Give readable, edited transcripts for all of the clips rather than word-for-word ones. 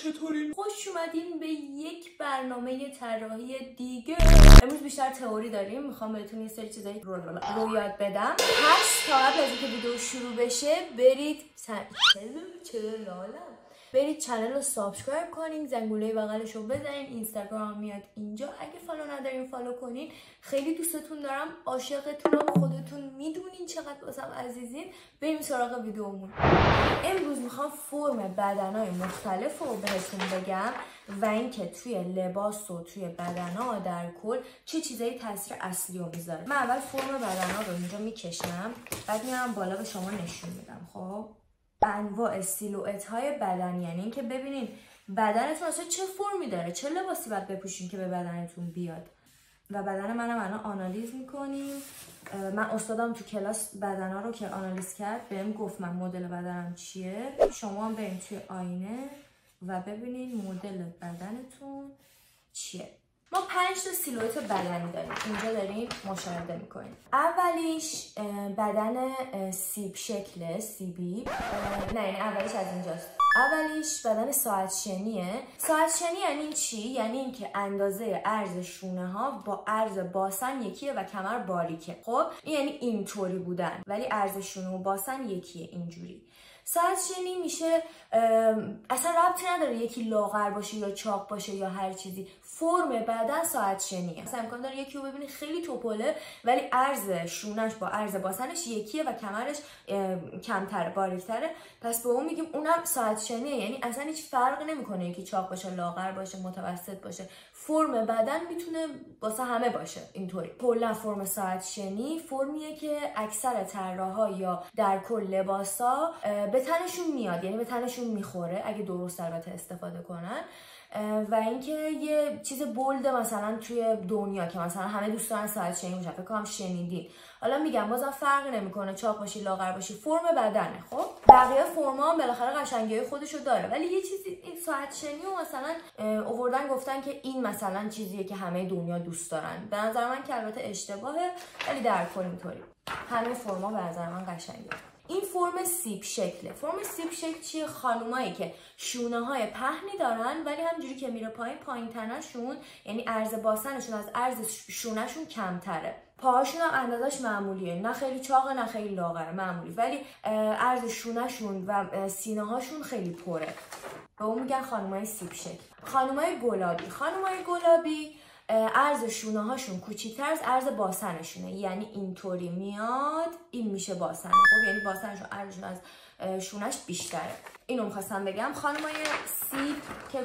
چطورین؟ خوش اومدین به یک برنامه طراحی دیگه. امروز بیشتر تئوری داریم، میخوام بهتون یه سری چیزایی رو یاد بدم. پس تا قبل از اینکه ویدیو شروع بشه برید برید چنل رو سابسکرایب کنین، زنگوله بغلش رو بزنین، اینستاگرام میاد اینجا، اگه فالو ندارین فالو کنین. خیلی دوستتون دارم، عاشقتونم، خودتون میدونین چقدر واسم عزیزین. بریم سراغ ویدیومون. امروز میخوام فرم بدنهای مختلف رو بهتون بگم و اینکه توی لباس و توی بدنها در کل چه چیزایی تاثیر اصلی رو میذاره. من اول فرم بدنها رو اینجا میکشم، بعد میارم بالا به شما نشون میدم. خب انواع سیلوئت های بدن، یعنی اینکه ببینین بدنتون اصلا چه فرمی داره، چه لباسی باید بپوشین که به بدنتون بیاد. و بدن منم الان آنالیز میکنیم. من استادم تو کلاس بدنها رو که آنالیز کرد بهم گفت من مدل بدنم چیه. شما هم برین توی آینه و ببینین مدل بدنتون چیه. ما 5 تا سیلوئت بدنی داریم، اینجا دارین مشاهده میکنین. اولیش بدن سیب شکله، سیبی. نه یعنی اولیش از اینجاست. اولیش بدن ساعت شنیه. ساعت شنی یعنی چی؟ یعنی اینکه اندازه عرض شونه ها با عرض باسن یکیه و کمر باریکه. خب این یعنی اینطوری بودن، ولی عرض شونه و باسن یکیه، اینجوری. ساعت شنی میشه اصلا ربطی نداره یکی لاغر باشه یا چاق باشه یا هر چیزی، فرم بدن ساعت شنیه. مثلا امکان داره یکی رو ببینی خیلی توپله ولی عرض شونش با عرض باسنش یکیه و کمرش کمتره، باریکتره، پس به اون میگیم اونم ساعت شنیه. یعنی اصلا هیچ فرق نمیکنه یکی چاق باشه، لاغر باشه، متوسط باشه، فرم بدن میتونه واسه همه باشه. اینطوری کلا فرم ساعت شنی فرمیه که اکثر طراحا یا در کل لباسا به تنشون میاد، یعنی به تنشون میخوره اگه درست البته استفاده کنن. و اینکه یه چیز بولد مثلا توی دنیا که مثلا همه دوست دارن ساعت شنی باشن، فکر کنم شنیدین. حالا میگم بازم فرق نمیکنه چاق باشی لاغر باشی، فرم بدنه. خب بقیه فرما هم بالاخره قشنگی خودشو داره، ولی یه چیزی این ساعت شنی رو مثلا آوردن گفتن که این مثلا چیزیه که همه دنیا دوست دارن. به نظر من که البته اشتباهه، ولی در کل اینطوری همه فرما به نظر من قشنگه. این فرم سیب شکله. فرم سیب شکل چیه؟ خانومایی که شونه های پهنی دارن ولی همجوری که میره پایین تنشون، یعنی عرض باسنشون از عرض شونهشون کمتره. پاهاشون هم اندازش معمولیه، نه خیلی چاقه نه خیلی لاغره، معمولی، ولی عرض شونهشون و سینه هاشون خیلی پره. به اون میگن خانومای سیب شکل. خانومای گلابی عرض شونه هاشون کوچیک‌تر از عرض باسنشونه، یعنی اینطوری میاد، این میشه باسن. خب یعنی باسنشون عرضشون از شونش بیشتره. اینو می‌خواستم بگم. خانمای سیب که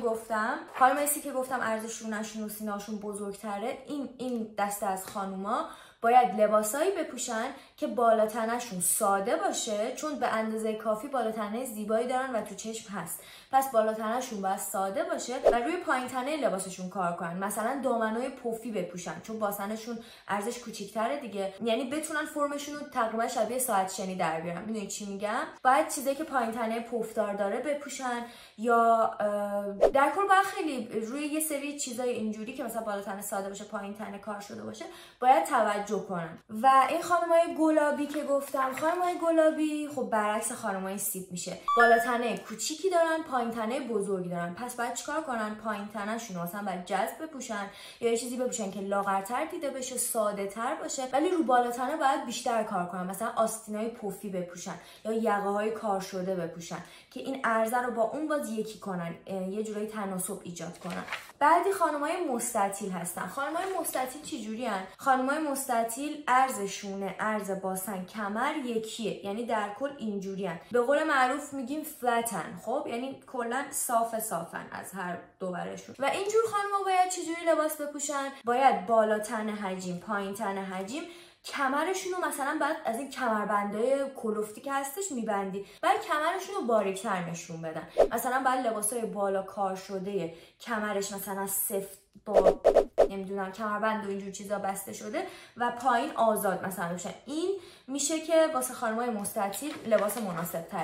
گفتم عرض شونهشون و سینه‌هاشون بزرگتره. این دسته از خانوما باید لباسایی بپوشن که بالا تنشون ساده باشه، چون به اندازه کافی بالا تنه زیبایی دارن و تو چشم هست. پس بالا تنشون باید ساده باشه و روی پایین تنه لباسشون کار کنن. مثلا دامنای پفی بپوشن چون باسنشون ارزش کوچیک‌تره دیگه، یعنی بتونن فرمشون رو تقریبا شبیه ساعت شنی در بیارن. میدونید چی میگم؟ باید چیزایی که پایین تنه پفدار داره بپوشن، یا در کل باید خیلی روی یه سری چیزای اینجوری که مثلا بالا تنه ساده باشه، پایین تنه کار شده باشه باید توجه کنن. و این خانمای گلابی که گفتم، خانمای گلابی خب برعکس خانمای سیب میشه، بالا تنه کوچیکی دارن، پایین تنه بزرگی دارن. پس باید چیکار کنن؟ پایین تنه‌شون مثلا باید جذب بپوشن یا یه چیزی بپوشن که لاغرتر دیده بشه، ساده تر باشه، ولی رو بالا تنه باید بیشتر کار کنن. مثلا آستینای پفی بپوشن یا یقه‌های کار شده بپوشن که این عرضه رو با اون باز یکی کنن، یه جورایی تناسب ایجاد کنن. بعدی خانمای مستطیل هستن. خانمای مستطیل چه جوریان؟ خانمای مستطیل عرض شونه، عرض باسن، کمر یکیه، یعنی در کل اینجوریان. به قول معروف میگیم فلتن. خب یعنی کلا صافن از هر دو برشون. و اینجور خانما باید چجوری لباس بپوشن؟ باید بالا تنه حجیم، پایین تنه حجیم، کمرشون رو مثلا بعد از این کمربندای کلفتی که هستش میبندی، بعد کمرشون رو باریک‌تر نشون بدن. مثلا بعد لباسای بالا کار شده کمرش مثلا سفت با نمیدونم کمربند و اینجور چیزا بسته شده و پایین آزاد مثلا بشن. این میشه که واسه خانمای مستطیل لباس مناسب تریه.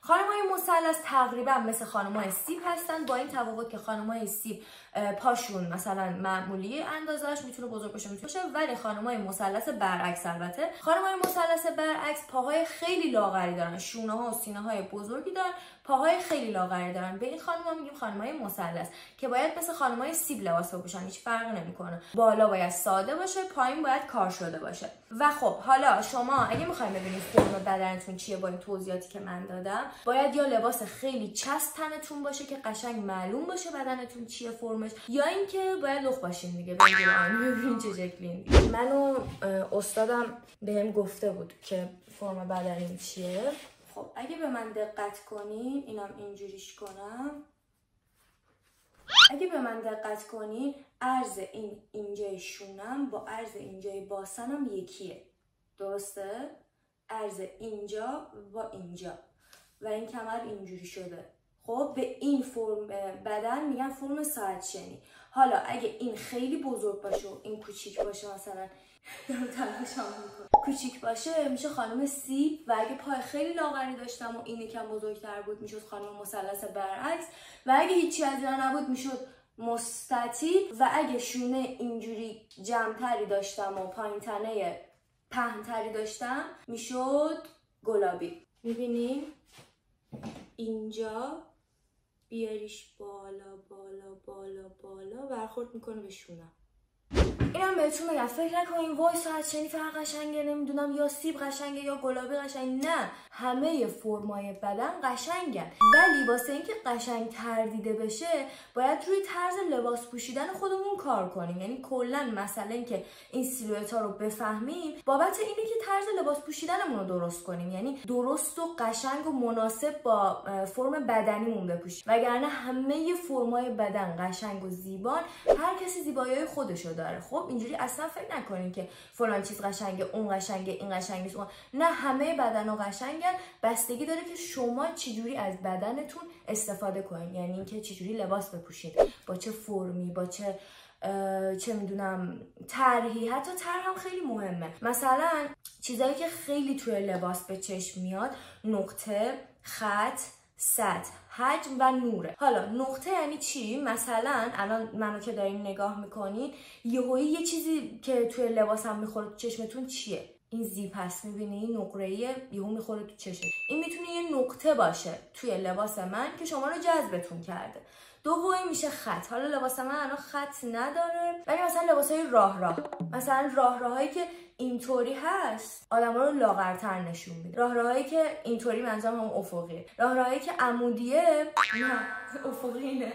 خانم‌های مثلث تقریبا مثل خانم‌های سیب هستن، با این تفاوت که خانم‌های سیب پاشون مثلا معمولی اندازش میتونه بزرگ باشه ولی خانم‌های مثلث برعکس، البته خانم‌های مثلث برعکس پاهای خیلی لاغری دارن، شونه‌ها و سینه‌های بزرگی دارن، پاهای خیلی لاغری دارن. به این خانم‌ها میگیم خانم‌های مثلث که باید مثل خانم‌های سیب لباس بپوشن، هیچ فرقی نمی‌کنه. بالا باید ساده باشه، پایین باید کار شده باشه. و خب حالا شما اگه می‌خواید ببینید فرم بدنتون چیه با این توضیحاتی که من دادم، باید یا لباس خیلی چسب تنتون باشه که قشنگ معلوم باشه بدنتون چیه فرمش، یا اینکه باید لخت باشین دیگه. ببینید چه شکلی. منو استادم بهم گفته بود که فرم بدنی چیه. خب اگه به من دقت کنین، اینم اینجوریش کنم، اگه به من دقت کنین عرض این اینجای شونم با عرض اینجای باسنم یکیه، درسته؟ عرض اینجا با اینجا و این کمر اینجوری شده. خب به این فرم بدن میگن فرم ساعت شنی. حالا اگه این خیلی بزرگ باشه و این کوچیک باشه، مثلا کوچیک باشه میشه خانم سیب، و اگه پای خیلی لاغری داشتم و این یکم بزرگتر بود میشد خانم مثلث برعکس، و اگه هیچی از اینا نبود میشد مستطیل، و اگه شونه اینجوری جمع‌تری داشتم و پایین تنه پهن‌تری داشتم میشد گلابی. میبینیم اینجا بیاریش بالا بالا بالا بالا برخورد میکنه به شونه. اینم بهتون میگم فکر نکنین وای ساعت شنی فقط قشنگه، نمیدونم یا سیب قشنگه یا گلابی قشنگ. نه، همه فرمای بدن قشنگن، ولی واسه اینکه قشنگ تر دیده بشه باید روی طرز لباس پوشیدن خودمون کار کنیم. یعنی کلا مثلا اینکه این سیلوئت‌ها رو بفهمیم بابت اینه که طرز لباس پوشیدنمون رو درست کنیم، یعنی درست و قشنگ و مناسب با فرم بدنیمون بپوشیم، وگرنه همه فرمای بدن قشنگ و زیبان، هر کسی زیبایی‌های خودشو داره. خب اینجوری اصلا فکر نکنین که فلان چیز قشنگه، اون قشنگه، این قشنگ نیست. نه، همه بدن‌ها قشنگن، بستگی داره که شما چجوری از بدنتون استفاده کنین، یعنی اینکه چجوری لباس بپوشید، با چه فرمی، با چه میدونم طرحی. حتی طرح هم خیلی مهمه. مثلا چیزایی که خیلی توی لباس به چشم میاد، نقطه، خط، سطح، حجم و نوره. حالا نقطه یعنی چی؟ مثلا الان منو که دارین نگاه میکنین، یهویی یه چیزی که توی لباسم میخوره تو چشمتون چیه؟ این زیپ هست، میبینی نقره‌ای یهو میخوره تو چشم. این میتونه یه نقطه باشه توی لباس من که شما رو جذبتون کرده. دومی میشه خط. حالا لباس من الان خط نداره، ولی مثلا لباسای راه مثلا راههایی که اینطوری هست آدما رو لاغرتر نشون میده. راههایی که اینطوری منظورم هم افقیه. راههایی که عمودیه، نه افقی نه،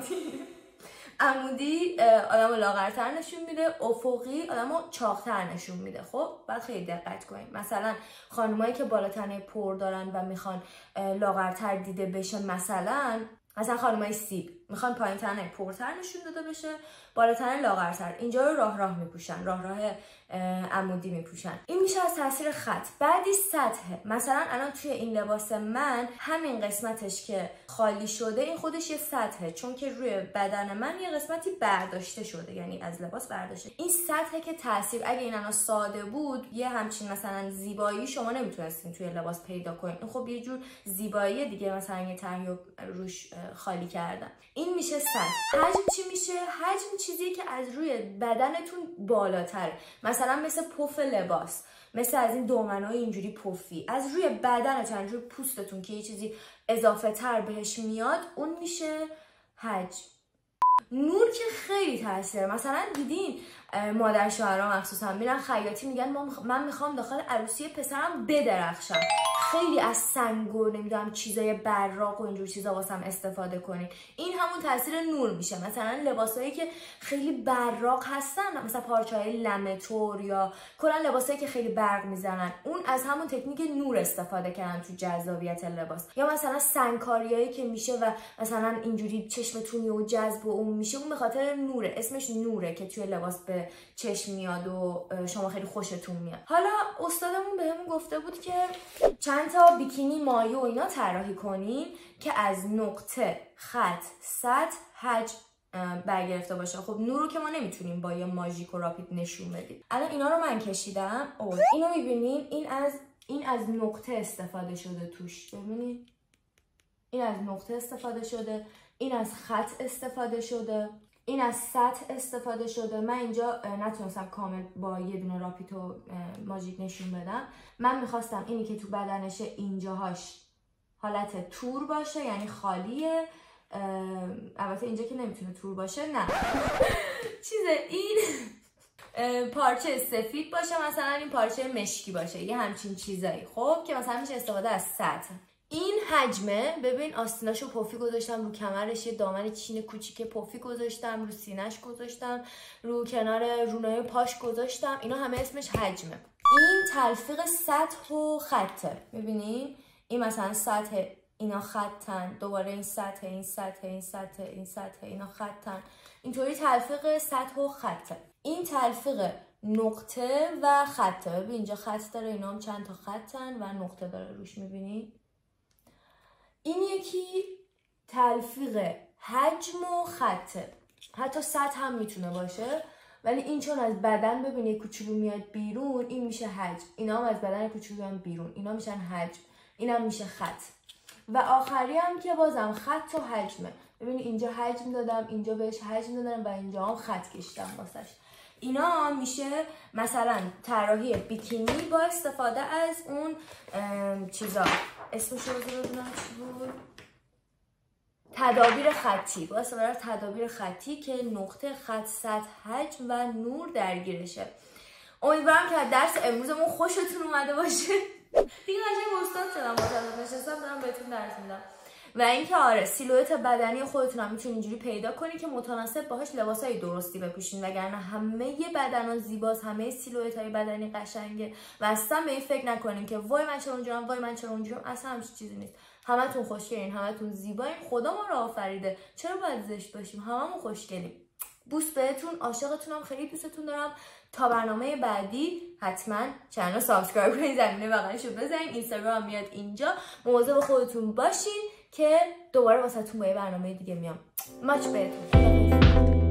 عمودی آدمو لاغرتر نشون میده، افقی آدمو چاق‌تر نشون میده. خب باید خیلی دقت کنیم. مثلا خانمایی که بالاتنه پر دارن و میخوان لاغرتر دیده بشه، مثلا خانمای سیب میخوان پایین تنه پرتر نشون داده بشه، بالاتنه لاغرتر، اینجا رو راه میپوشن، راه عمودی میپوشن. این میشه از تاثیر خط. بعدی سطحه. مثلا الان توی این لباس من همین قسمتش که خالی شده این خودش یه سطحه، چون که روی بدن من یه قسمتی برداشته شده، یعنی از لباس برداشته. این سطحه که تاثیر، اگه این الان ساده بود یه همچین مثلا زیبایی شما نمیتونستین توی لباس پیدا کنین. این خب یه جور زیبایی دیگه، مثلا یه طرحی روش خالی کردن. این میشه سطح. حجم چی میشه؟ حجم چیزی که از روی بدنتون بالاتره، مثلا مثل پف لباس، مثل از این دامنای اینجوری پفی از روی بدنتون، روی پوستتون که یه چیزی اضافه تر بهش میاد، اون میشه حجم. نور که خیلی تاثیره. مثلا دیدین مادر شوهرها مخصوصا میرن خیاطی، میگن من میخوام داخل عروسی پسرم بدرخشم، خیلی از سنگ و نمیدونم چیزای براق و اینجور چیزا واسم استفاده کنین. این همون تاثیر نور میشه. مثلا لباسایی که خیلی براق هستن، مثلا پارچه‌های لمه‌تور یا کلا لباسایی که خیلی برق میزنن، اون از همون تکنیک نور استفاده کردن تو جذابیت لباس. یا مثلا سنگکاریایی که میشه و مثلا اینجوری چشمتون و جذب و اون میشه، اون به خاطر نوره، اسمش نوره که توی لباس به چشم میاد و شما خیلی خوشتون میاد. حالا استادمون بهمون گفته بود که چند تا بیکینی مایو اینا طراحی کنین که از نقطه، خط، سطح، حجم برگرفته باشه. خب نور رو که ما نمیتونیم با یه ماژیک و راپید نشون بدیم. الان اینا رو من کشیدم. اینو میبینین، این از نقطه استفاده شده توش. ببینید این از نقطه استفاده شده، این از خط استفاده شده، این از سطح استفاده شده. من اینجا نتونستم کامل با یه دونه راپیتو ماژیک نشون بدم. من میخواستم اینی که تو بدنشه اینجاهاش حالت تور باشه، یعنی خالیه. البته اینجا که نمیتونه تور باشه، نه این پارچه سفید باشه، مثلا این پارچه مشکی باشه، یه همچین چیزایی. خب که مثلا میشه استفاده از سطح. این حجمه، ببین آستیناشو پفی گذاشتم، رو کمرش یه دامن چین کوچیک پفی گذاشتم، رو سینه‌اش گذاشتم، رو کنار رونای پاش گذاشتم. اینا همه اسمش حجمه. این تلفیق سطح و خطه. میبینین این مثلا سطح، اینا خطن، دوباره این سطح، این سطح، این سطح، این سطح، اینا خطن. اینطوری تلفیق سطح و خطه. این تلفیق نقطه و خطه. ببین اینجا خط داره، اینا هم چند تا خطن و نقطه داره روش، میبینی؟ این یکی تلفیق حجم و خطه. حتی سطح هم میتونه باشه، ولی این چون از بدن ببینی کوچولو میاد بیرون، این میشه حجم. اینا هم از بدن کوچولو میاد بیرون، اینا میشن حجم. اینم میشه خط. و آخری هم که بازم خط و حجمه. ببینی اینجا حجم دادم، اینجا بهش حجم دادم و اینجا هم خط کشیدم واسش. اینا میشه مثلا طراحی بیکینی با استفاده از اون چیزا، اسمش رو بذارم چی بود؟ تدابیر خطی. با استفاده از تدابیر خطی که نقطه، خط، سطح، حجم و نور درگیرشه. امیدوارم که از درس امروزمون خوشتون اومده باشه. دیگه قشنگ استاد شدم، با نشستم دارم بهتون درس میدم. و اینکه آره سیلوئت بدنی خودتون هم میتونین اینجوری پیدا کنی که متناسب باهاش لباسای درستی بپوشین، وگرنه همه بدنا زیباست، همه سیلوئت‌های بدنی قشنگه و اصلا به این فکر نکنین که وای من چرا اونجورم، وای من چرا اونجورم. اصلا همچین چیزی نیست. همتون خوشگلین، همتون زیبایین، خدا ما رو آفریده، چرا باید زشت باشیم؟ هممون خوشگلیم. بوس بهتون، عاشقتونم، خیلی دوستتون دارم. تا برنامه بعدی حتما چنل رو سابسکرایب کنید، زمینه بغلشو بزنید، اینستاگرام میاد اینجا. مواظب خودتون باشین که دوباره واسهتون با یه برنامه دیگه میام. ماچ بهتون.